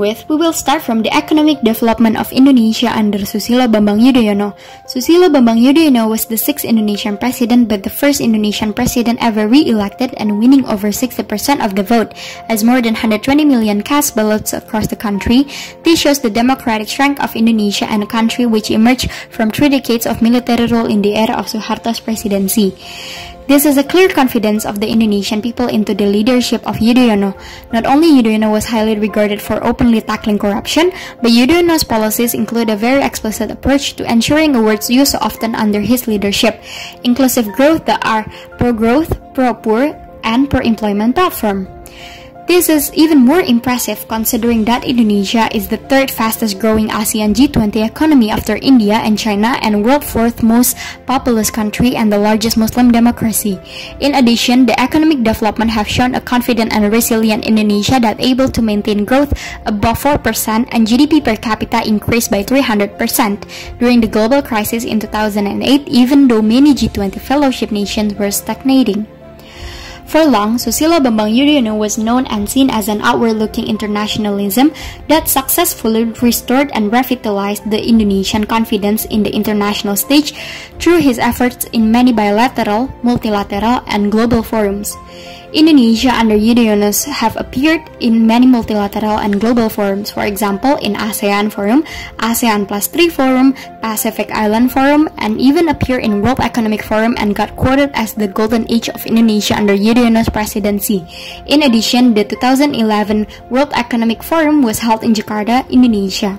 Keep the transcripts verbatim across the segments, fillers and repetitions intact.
with, we will start from the economic development of Indonesia under Susilo Bambang Yudhoyono. Susilo Bambang Yudhoyono was the sixth Indonesian president but the first Indonesian president ever re-elected and winning over sixty percent of the vote, as more than one hundred twenty million cast ballots across the country. This shows the democratic strength of Indonesia and a country which emerged from three decades of military rule in the era of Suharto's presidency. This is a clear confidence of the Indonesian people into the leadership of Yudhoyono. Not only Yudhoyono was highly regarded for openly tackling corruption, but Yudhoyono's policies include a very explicit approach to ensuring a word used so often under his leadership: inclusive growth that are pro-growth, pro-poor, and pro-employment platform. This is even more impressive considering that Indonesia is the third fastest growing ASEAN G twenty economy after India and China and world's fourth most populous country and the largest Muslim democracy. In addition, the economic development have shown a confident and resilient Indonesia that able to maintain growth above four percent and G D P per capita increased by three hundred percent during the global crisis in two thousand eight, even though many G twenty fellowship nations were stagnating. For long, Susilo Bambang Yudhoyono was known and seen as an outward-looking internationalism that successfully restored and revitalized the Indonesian confidence in the international stage through his efforts in many bilateral, multilateral, and global forums. Indonesia under Yudhoyono have appeared in many multilateral and global forums, for example in ASEAN Forum, ASEAN Plus three Forum, Pacific Island Forum, and even appear in World Economic Forum and got quoted as the golden age of Indonesia under Yudhoyono's presidency. In addition, the two thousand eleven World Economic Forum was held in Jakarta, Indonesia.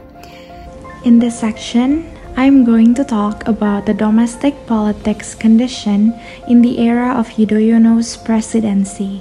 In this section, I'm going to talk about the domestic politics condition in the era of Yudhoyono's presidency.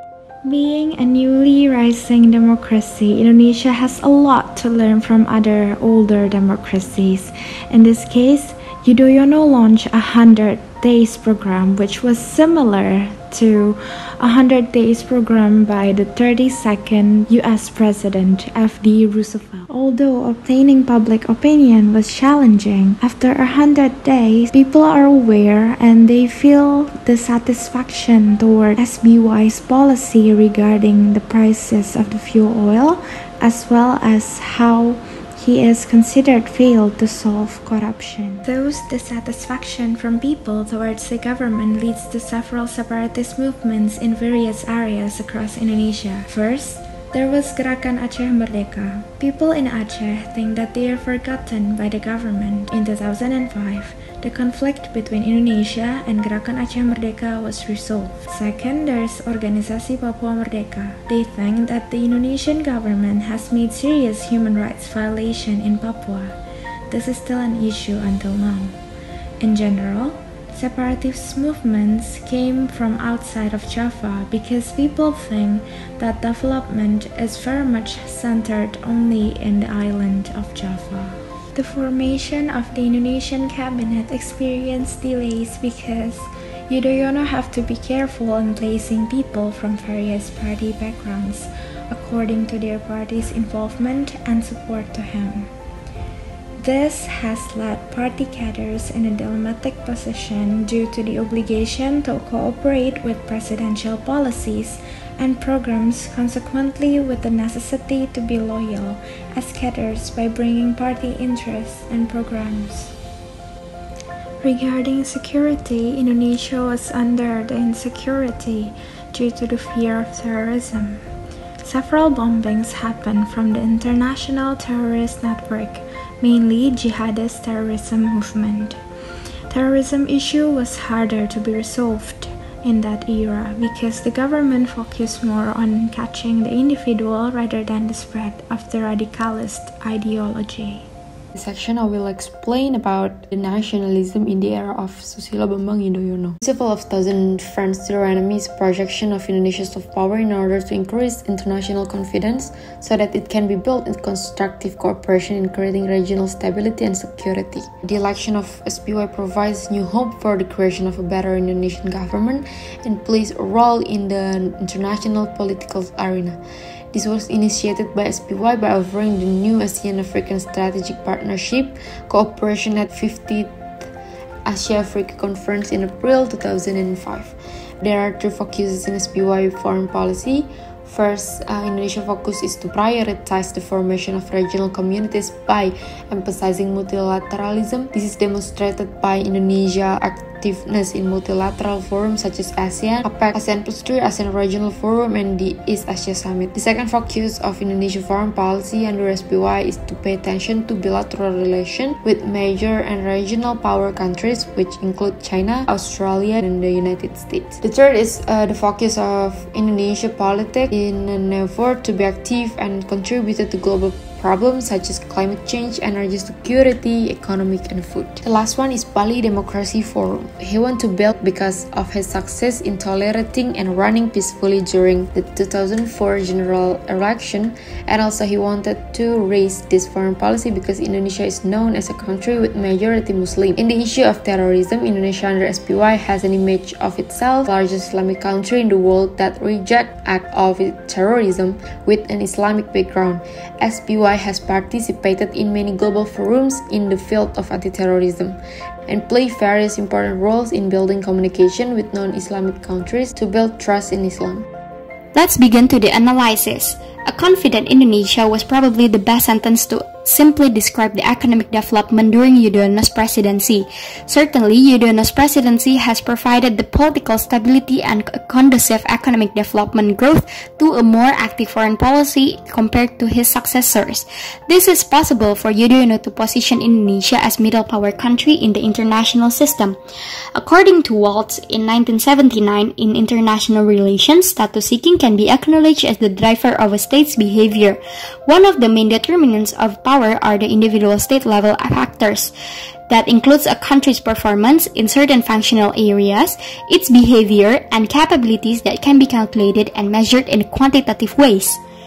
Being a newly rising democracy, Indonesia has a lot to learn from other older democracies. In this case, Yudhoyono launched a hundred days program, which was similar to a hundred days program by the thirty-second U S President F D Roosevelt. Although obtaining public opinion was challenging, after a hundred days, people are aware and they feel the satisfaction toward S B Y's policy regarding the prices of the fuel oil, as well as how he is considered failed to solve corruption. Thus, dissatisfaction from people towards the government leads to several separatist movements in various areas across Indonesia. First, there was Gerakan Aceh Merdeka. People in Aceh think that they are forgotten by the government. In two thousand five, the conflict between Indonesia and Gerakan Aceh Merdeka was resolved. Second, there's Organisasi Papua Merdeka. They think that the Indonesian government has made serious human rights violation in Papua. This is still an issue until now. In general, separatist movements came from outside of Java because people think that development is very much centered only in the island of Java. The formation of the Indonesian cabinet experienced delays because Yudhoyono have to be careful in placing people from various party backgrounds according to their party's involvement and support to him. This has led party cadres in a dilemmatic position due to the obligation to cooperate with presidential policies and programs, consequently with the necessity to be loyal as cadres by bringing party interests and programs. Regarding security, Indonesia was under the insecurity due to the fear of terrorism. Several bombings happened from the international terrorist network, mainly jihadist terrorism movement. Terrorism issue was harder to be resolved in that era because the government focused more on catching the individual rather than the spread of the radicalist ideology. In this section, I will explain about the nationalism in the era of Susilo Bambang Yudhoyono. Principle of Thousand Friends to Your Enemies projection of Indonesia's soft power in order to increase international confidence so that it can be built in constructive cooperation in creating regional stability and security. The election of S B Y provides new hope for the creation of a better Indonesian government and plays a role in the international political arena. This was initiated by S B Y by offering the new ASEAN-African Strategic Partnership Cooperation at fiftieth Asia-Africa Conference in April two thousand five. There are three focuses in S B Y foreign policy: First, uh, Indonesia's focus is to prioritize the formation of regional communities by emphasizing multilateralism. This is demonstrated by Indonesia activeness in multilateral forums such as ASEAN, APEC, ASEAN Plus three, ASEAN Regional Forum, and the East Asia Summit. The second focus of Indonesian foreign policy under S P Y is to pay attention to bilateral relations with major and regional power countries, which include China, Australia, and the United States. The third is uh, the focus of Indonesia politics in an effort to be active and contribute to global problems such as climate change, energy security, economic, and food. The last one is Bali Democracy Forum. He wanted to build because of his success in tolerating and running peacefully during the two thousand four general election, and also he wanted to raise this foreign policy because Indonesia is known as a country with majority Muslim. In the issue of terrorism, Indonesia under S P Y has an image of itself, the largest Islamic country in the world that reject act of terrorism with an Islamic background. S P Y has participated in many global forums in the field of anti-terrorism and play various important roles in building communication with non-Islamic countries to build trust in Islam. Let's begin to the analysis. A confident Indonesia was probably the best sentence to simply describe the economic development during Yudhoyono's presidency. Certainly, Yudhoyono's presidency has provided the political stability and a conducive economic development growth to a more active foreign policy compared to his successors. This is possible for Yudhoyono to position Indonesia as middle power country in the international system. According to Waltz, in nineteen seventy-nine, in international relations, status seeking can be acknowledged as the driver of a state's behavior. One of the main determinants of power are the individual state-level factors. That includes a country's performance in certain functional areas, its behavior, and capabilities that can be calculated and measured in quantitative ways.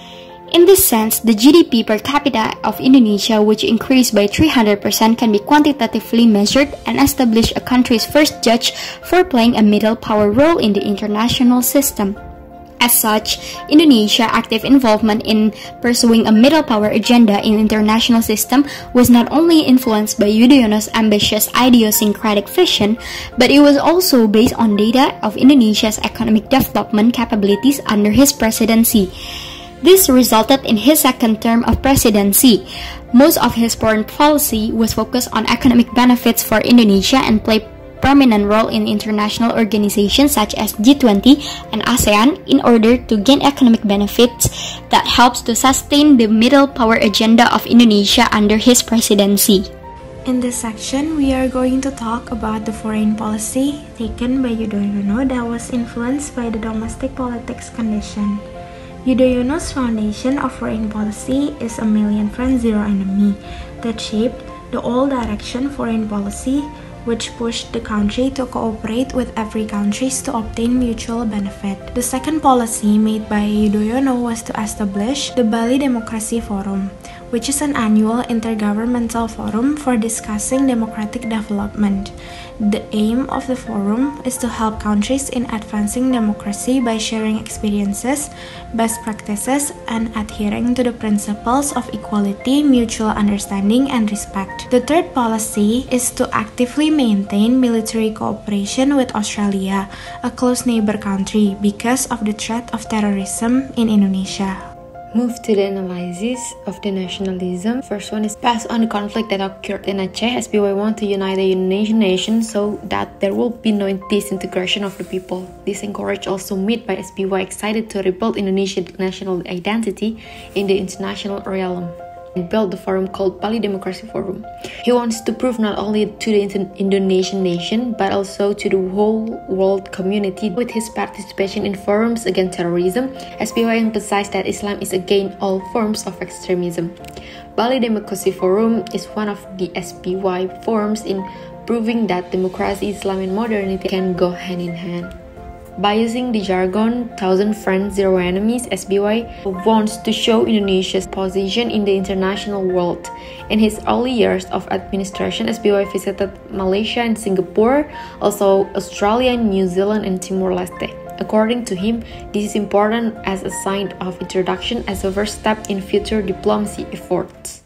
In this sense, the G D P per capita of Indonesia, which increased by three hundred percent, can be quantitatively measured and establish a country's first judge for playing a middle power role in the international system. As such, Indonesia's active involvement in pursuing a middle power agenda in international system was not only influenced by Yudhoyono's ambitious idiosyncratic vision, but it was also based on data of Indonesia's economic development capabilities under his presidency. This resulted in his second term of presidency. Most of his foreign policy was focused on economic benefits for Indonesia and played prominent role in international organizations such as G twenty and ASEAN in order to gain economic benefits that helps to sustain the middle power agenda of Indonesia under his presidency. In this section, we are going to talk about the foreign policy taken by Yudhoyono that was influenced by the domestic politics condition. Yudhoyono's foundation of foreign policy is a million friends, zero enemy that shaped the all direction foreign policy, which pushed the country to cooperate with every country to obtain mutual benefit. The second policy made by Yudhoyono was to establish the Bali Democracy Forum, which is an annual intergovernmental forum for discussing democratic development. The aim of the forum is to help countries in advancing democracy by sharing experiences, best practices, and adhering to the principles of equality, mutual understanding, and respect. The third policy is to actively maintain military cooperation with Australia, a close neighbor country, because of the threat of terrorism in Indonesia. Move to the analysis of the nationalism. First one is based on the conflict that occurred in Aceh. S P Y want to unite the Indonesian nation so that there will be no disintegration of the people. This encourage also made by S P Y excited to rebuild Indonesia's national identity in the international realm and build the forum called Bali Democracy Forum. He wants to prove not only to the Indonesian nation but also to the whole world community with his participation in forums against terrorism. S P Y emphasized that Islam is against all forms of extremism. Bali Democracy Forum is one of the S P Y forums in proving that democracy, Islam, and modernity can go hand in hand. By using the jargon thousand friends, zero enemies, S B Y wants to show Indonesia's position in the international world. In his early years of administration, S B Y visited Malaysia and Singapore, also Australia, New Zealand, and Timor-Leste. According to him, this is important as a sign of introduction as a first step in future diplomacy efforts.